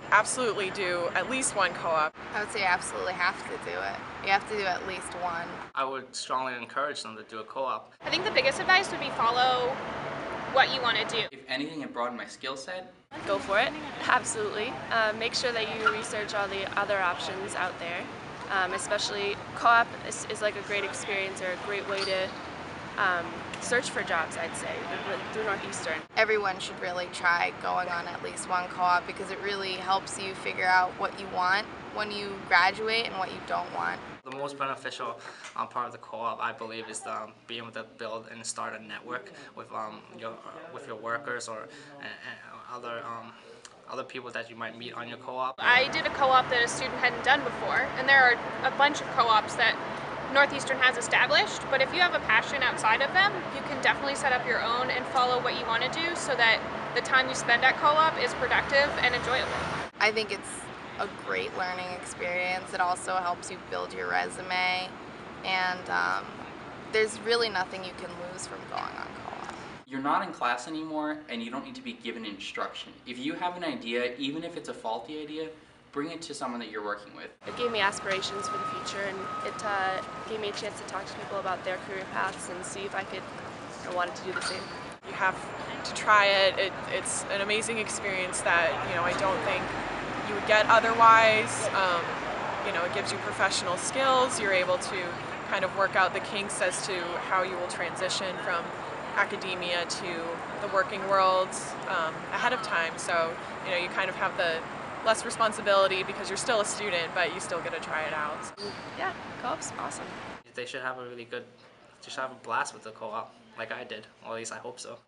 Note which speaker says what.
Speaker 1: absolutely do at least one co-op.
Speaker 2: I would say you absolutely have to do it. You have to do at least one.
Speaker 3: I would strongly encourage them to do a co-op.
Speaker 4: I think the biggest advice would be follow what you want to do.
Speaker 5: If anything, it broadened my skill set.
Speaker 6: Go for it, absolutely. Make sure that you research all the other options out there. Especially co-op is like a great experience or a great way to search for jobs, I'd say, through Northeastern.
Speaker 2: Everyone should really try going on at least one co-op because it really helps you figure out what you want when you graduate and what you don't want.
Speaker 3: The most beneficial part of the co-op, I believe, is being able to build and start a network with your workers or other people that you might meet on your co-op.
Speaker 4: I did a co-op that a student hadn't done before, and there are a bunch of co-ops that Northeastern has established, but if you have a passion outside of them, you can definitely set up your own and follow what you want to do so that the time you spend at co-op is productive and enjoyable.
Speaker 2: I think it's a great learning experience. It also helps you build your resume, and there's really nothing you can lose from going on co-op.
Speaker 5: You're not in class anymore, and you don't need to be given instruction. If you have an idea, even if it's a faulty idea, bring it to someone that you're working with.
Speaker 6: It gave me aspirations for the future, and it gave me a chance to talk to people about their career paths and see if I wanted to do the same.
Speaker 1: You have to try it. It's an amazing experience that I don't think you would get otherwise. It gives you professional skills. You're able to kind of work out the kinks as to how you will transition from academia to the working world ahead of time. So you kind of have the less responsibility because you're still a student, but you still get to try it out.
Speaker 6: Yeah, co-op's awesome.
Speaker 3: They should have a blast with the co-op, like I did, or at least I hope so.